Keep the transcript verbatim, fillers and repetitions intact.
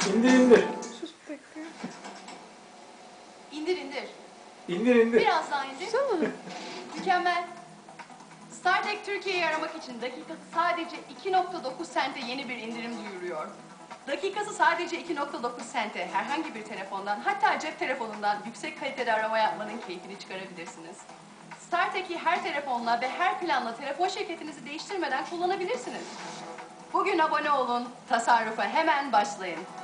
İndir indir. Sus bekle. İndir indir. İndir indir. Biraz daha indir. Sana. Mükemmel. StarTech Türkiye'yi aramak için dakikası sadece iki nokta dokuz sente yeni bir indirim duyuruyor. Dakikası sadece iki nokta dokuz sente herhangi bir telefondan, hatta cep telefonundan yüksek kalitede arama yapmanın keyfini çıkarabilirsiniz. StarTech'i her telefonla ve her planla telefon şirketinizi değiştirmeden kullanabilirsiniz. Bugün abone olun, tasarrufa hemen başlayın.